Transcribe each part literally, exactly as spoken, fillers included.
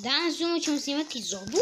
Danas ćemo snimati Zoobu.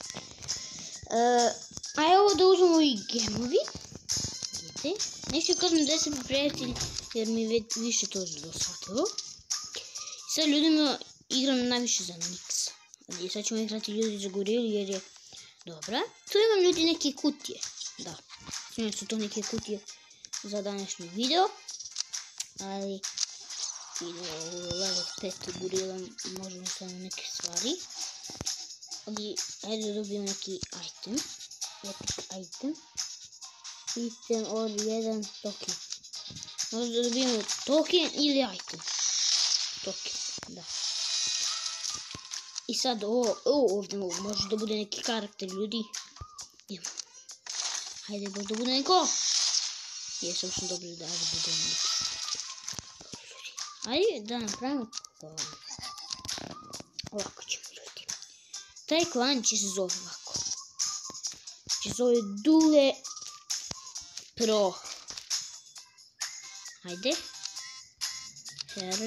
A evo da uzmemo i gemovi. Vidite. Neću kažem da sam prijatelj jer mi je više to dosadilo. I sad ljudima igram najviše za Niks. I sad ćemo igrati ljudi za gorilu jer je dobra. Tu imam ljudi neke kutije. Da. Snimam su to neke kutije za današnji video. Ali video level pet gorila možemo samo neke stvari. Ali ajde da dobijem neki item. Epic item. Item or jedan token. Možda da dobijemo token ili item. Token, da. I sad ovo, ovo ovdje može da bude neki karakter ljudi. Idemo. Hajde možda da bude neko. Jesam sam dobro da bude neko. Ajde da napravimo klan. Ovako ćemo ljudi. Taj klan će se zove ovako. Će se zove Dule Pro. Hajde. Herc.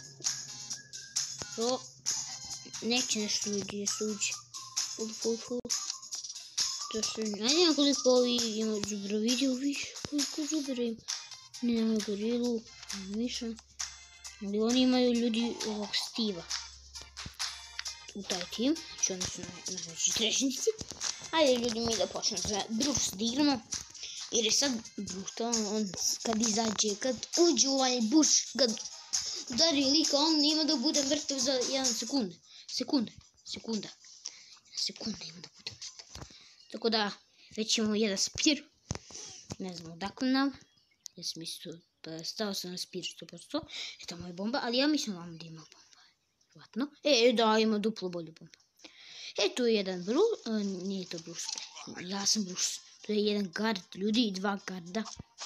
Pro. Neće nešto ljudi suđi. Full, full, full. To su, ajde na koliko ovi ima zubra video više. Koliko zubra ima. Ne nemaju gorilu. Miša. Ali oni imaju ljudi ovog Steve'a. U taj tim. Znači oni su najveći trešnici. Ajde ljudi mi da počnemo za Bruce da igramo. Jer je sad brutalno, on kad izađe, kad uđe u ovaj buš, kad udari lika, on ima da bude mrtav za jedan sekund. Sekunde, sekunda. Sekunda ima da bude mrtav. Tako da, već imamo jedan spir. Ne znam odakle nam. Ja sam mislio, pa stao sam na spir sto posto. E, tamo je bomba, ali ja mislim vam da ima bomba. Vratno. E, da, ima duplo bolju bombu. E, tu je jedan Bruce, nije to Bruce, ja sam Bruce. Tu je jedan gard, ljudi i dva garda.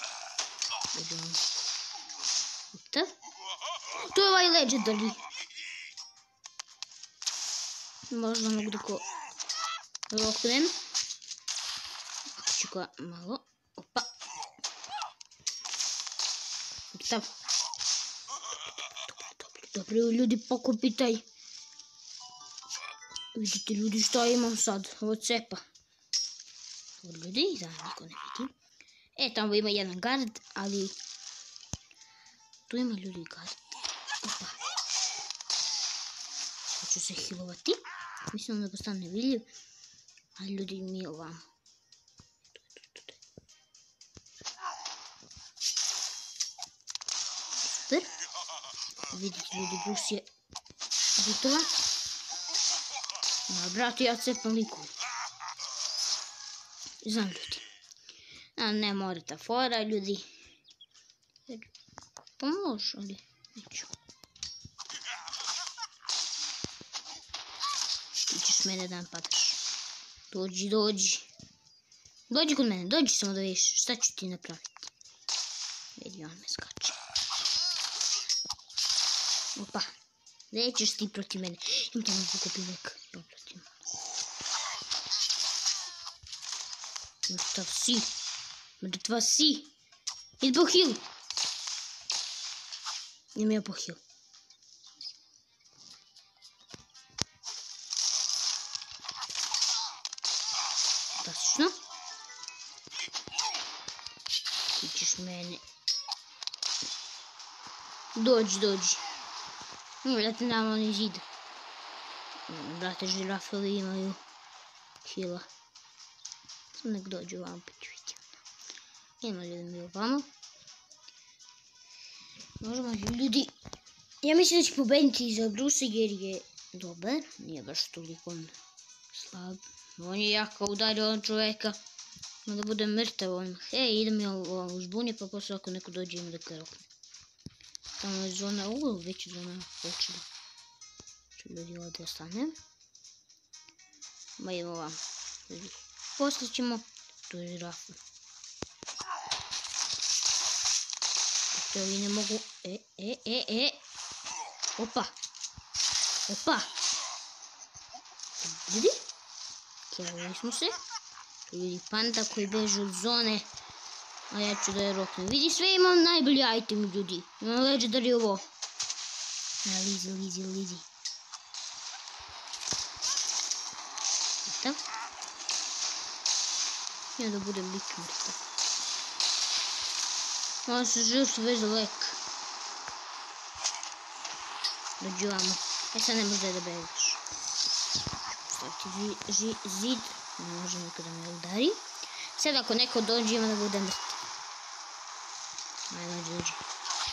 Tu je ovaj legendary. Možda mogu da ko roknem. Ako ću ga malo. Opa. Dobro, dobro, ljudi pokupitaj. Vidite ljudi što imam sad od cepa. Od ljudi, da niko ne vidi. E, tamo ima jedan gard, ali tu ima ljudi gard. Opa. Hoću se healovati. Mislim da postane vidljiv. Ali ljudi mi je ovamo. Super. Vidite ljudi, Bruce je gotovan. No, brate, ja cepam liku. Znam ljudi. A ne morate fora ljudi. Pa može, ali neću. Ti ćeš mene da napadaš. Dođi, dođi. Dođi kod mene, dođi samo da vidiš šta ću ti napraviti. Vidi, on me skače. Opa. Nećeš ti protiv mene. Imam tamo pokupim nek. Mrtav si. Mrtva si. Idi po heal. Idem ja po heal. Fantastično. Ti ćeš mene. Dođi, dođi. Brate, nama oni zid. Brate, žirafe li imaju heala. Nek dođu vam pa ću vidjeti. Idemo ljudi mi ovamo. Možemo ljudi. Ja mislim da će pobediti za Bruce jer je dobar. Nije baš toliko slab. On je jako udario on čoveka. Ima da bude mrtav on. Ej, idem ja u žbunje pa posle ako neko dođe ima da karokne. Tamo je zona, u, već je zona počela. Ću ljudi ovdje ostanem. Ma idemo ovamo. Posle ćemo tu žirafu. Dakle, ovi ne mogu. E, e, e, e. Opa. Opa. Vidi? Kjavili smo se. Tu vidi panda koji beže od zone. A ja ću da je roknem. Vidi, sve imam najbolji item ljudi. Imam legendary ovo. A, lizi, lizi, lizi. mrtav. I onda bude bik mrtav. Ona se žrtva već za lek. Dođi vamo. E sad ne može da bežiš. Staviti zid. Ne može nikada me udari. Sad ako neko dođe ima da bude mrtav. Ajde, dođi, dođi.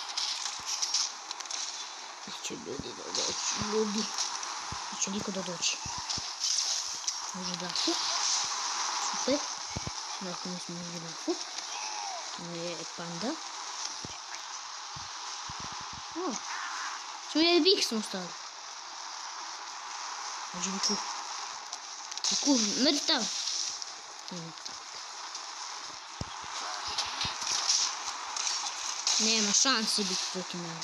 Neće ljudi da dođi. Ljudi. Neće niko da dođi. Može dafu. Super. Dakle, mi smo može dafu. Ovo je panda. O. Smo je bik smo stali. Dođi biku. Biku, mrtav. Nema šanse biti protiv mene.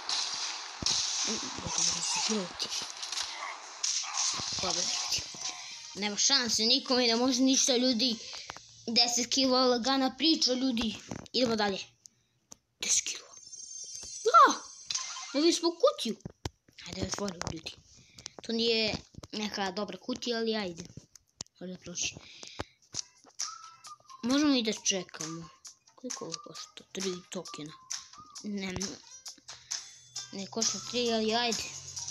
Gotovo se proti. Pogledajte. Nema šanse, nikome ne može ništa ljudi. deset kila lagana priča ljudi. Idemo dalje. deset kila. Ah! Dobili smo kutiju. Hajde otvorimo ljudi. To nije neka dobra kutija, ali ajde. Hajde proći. Možemo i da čekamo. Koliko ovo košta? tri tokena. Ne, ne košta tri, ali ajde.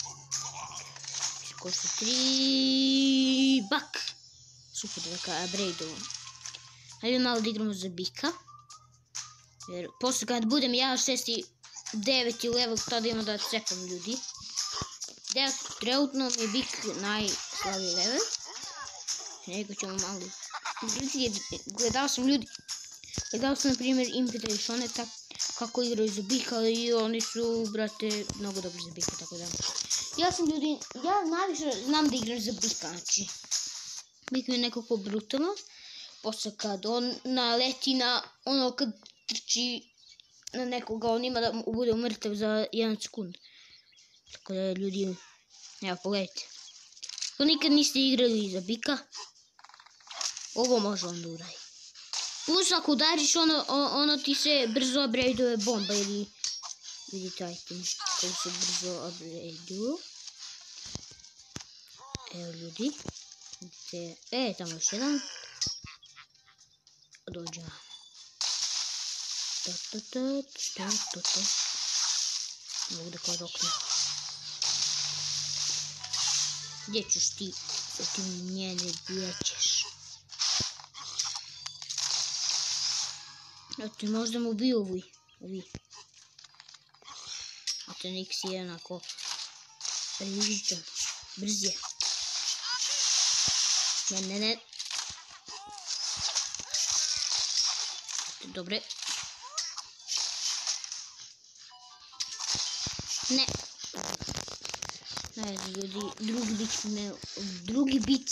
Košta tri bak. Super, neka upgrade-ovo. Hajde malo da igramo za bika. Jer posle kad budem ja šesti, deveti level, tada imam da cepam ljudi. Trenutno mi je bik najslabiji level. Nego ćemo malo... Gledao sam ljudi... Gledao sam na primjer Impeta i Šoneta kako igraju za bika i oni su, brate, mnogo dobri za bika, tako da... Ja sam ljudi... Ja najviše znam da igram za bika, znači... Bik mi je nekako brutalno. Posle kad on naleti na ono kad trči na nekoga, on ima da bude mrtav za jedan sekund. Tako da ljudi, evo pogledajte. Ako nikad niste igrali za bika, ovo može on da uradi. Plus ako udariš ono, ono ti se brzo upgradeuje bomba ili vidite item koji se brzo upgradeuju. Evo ljudi, vidite, e tamo još jedan. Dođe. Ta ta ta ta ta ta. Mogu da kod okna. Gdje ćeš ti? Da ti njene gdje ćeš? Eto, možda mu ubiju ovi. Ovi. Eto, Nix je onako rižičan. Brz je. Ne, ne, ne. Dobre. Ne. Ajde ljudi, drugi bit me... Drugi bit.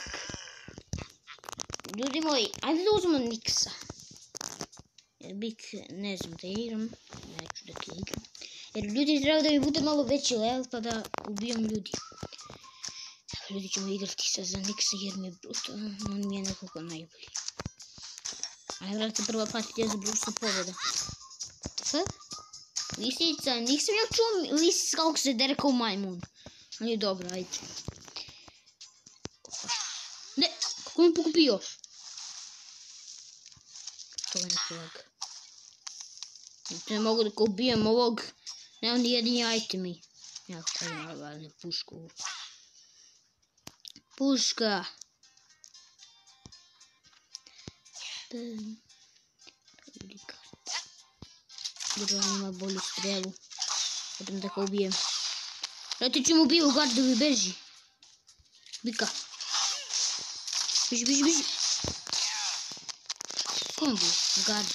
Ljudi moji, ajde da uzmemo Nixa. Jer bik ne znam da igram. Neću da ga igram. Jer ljudi treba da mi bude malo veći level pa da ubijam ljudi. Ljudi ćemo igrati sad za Nixa jer mi je brutalno. On mi je nekako najbolji. Ajde, vrati prva partija za brutalno pobjeda. F? Lisica, nisam ja čuo lisica kako se dere kao majmun. Ali dobro, ajde. Ne, kako mi pokupio? To je neki lag. Ne mogu da ko ubijem ovog. Nemam ni jedini itemi. Ja kaj malo važne pušku. Puška. Jer on ima bolju strelu. Potom da ga ubijem. Rati ću mu ubiju u gardovi, beži. Bika. Beži, beži, beži. Kom bi? Gard.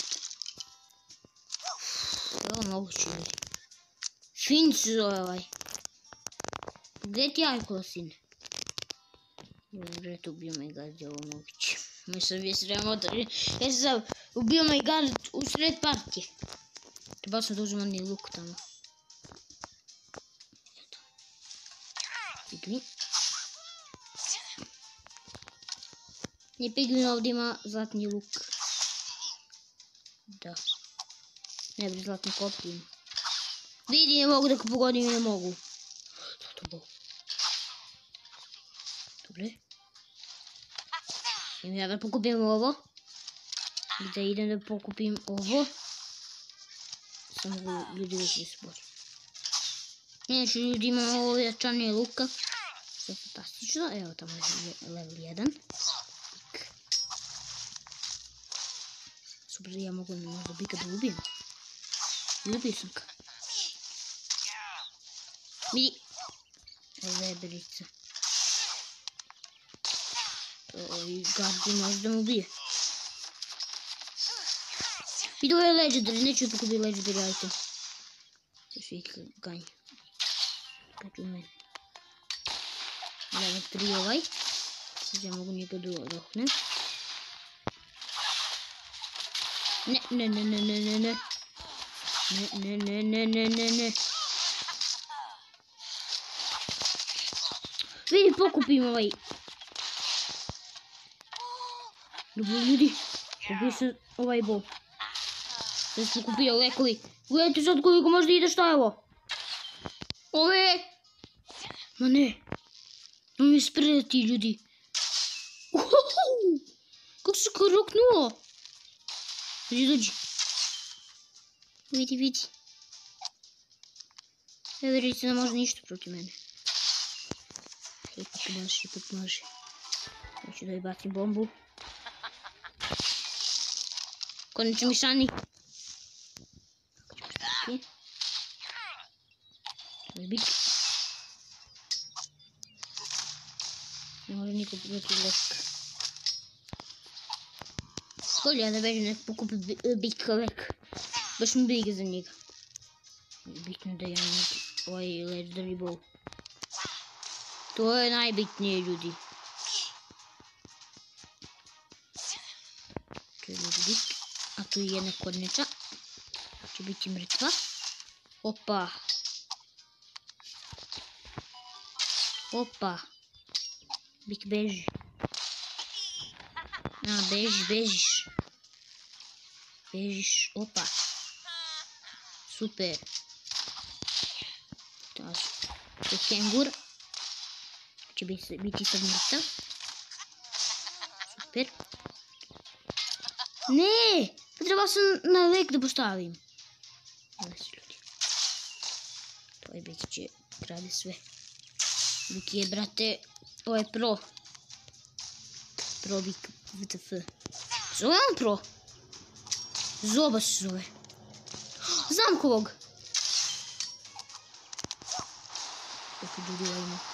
Evo moguće ljudi. Fin se zove ovaj. Gdje ti ajkola, sine? Dobro, tu ubio me gard, je ovo moguće. Mi sam vi srema otaži. Ja sam ubio me gard u sred partije. Trebao sam da uzmem onaj luk tamo. Pigvin. Nije Pigvin, ovdje ima zlatni luk. Da. Ne bi zlatni kopiju. Vidi, ne mogu da ga pogodim i ne mogu. Zlato bol. Dobre. Idem ja da pokupim ovo. Gdje idem da pokupim ovo. Samo ljudi uvijek se bori. Inače ljudi imamo ovo jačanje luka. Što je fantastično. Evo tamo je level jedan. Super, ja mogu možda bika da ubijem. Ubio sam ga. Vidi. Leberica. Ovi gardi možda me ubije. Vidi, ovo je legendary, neću pokupiti legendary item. To su ih ganj. Kađu meni. Level tri ovaj. Sad ja mogu njega da rohnem. Ne, ne, ne, ne, ne, ne, ne. Ne, ne, ne, ne, ne, ne, ne. Vidi, pokupim ovaj. Dobro ljudi, pokupio sam ovaj bol. Sad sam pokupio lekovi. Gledajte sad koliko možda ide, šta je ovo? Ove! Ma ne. No mi je spredati ljudi. Uhuhu! Kako se karoknuo? Dođi, dođi. Vidi, vidi. Evo vidite da može ništa protiv mene. Ipak može, ipak može. Ja ću da bacim bombu. Konačno mišani. Ovo je bit. Ne može niko protiv lek. Bolje ja da bežem nek pokupi bika lek. Baš mi briga za njega. Bitno da ja imam ovaj legendary ball. To je najbitnije ljudi. To je ljudi. A tu je jedna korneča. Će biti mrtva. Opa. Opa. Bik beži. A, bežiš, bežiš. Bežiš, opa. Super. To je kengur. Će biti sad mrtav. Super. Ne! Pa trebao sam na lek da postavim. Znači ljudi. To je bit će krade sve. Bik je, brate, ovo je pro. Pro bik V T F. Zove on pro? Zooba se zove. Znam kovog. Kako ljudi ovo ima.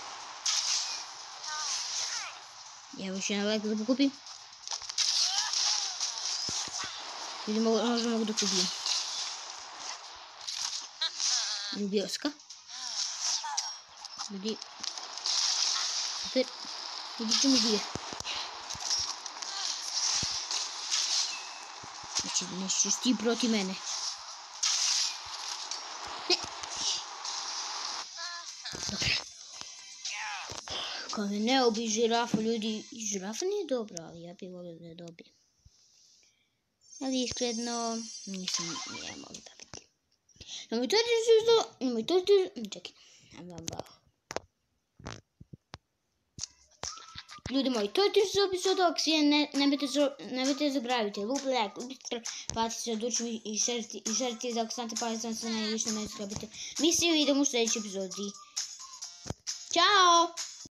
Evo još jedan lek da pokupim. Vidimo, možda mogu da kubijem. Ljubioska. Ljudi. Super. Vidit ćemo gdje. Znači, nećeš ti protiv mene. Ne. Dobro. Kao me ne obi žirafa, ljudi. Žirafa nije dobra, ali ja bih volio da je dobijem. Ali iskreno, nisam nije mogla dobiti. Nemojte što, nemojte što, čekaj, nemam bao. Ljudi moji, to je to što epizod ovog svija, nemojte zabraviti, lup, like, patite se, odlučiti i šeriti za ako snate pali sam se na lično mene skrabite. Mi se vidimo u sljedećoj epizodi. Ćao!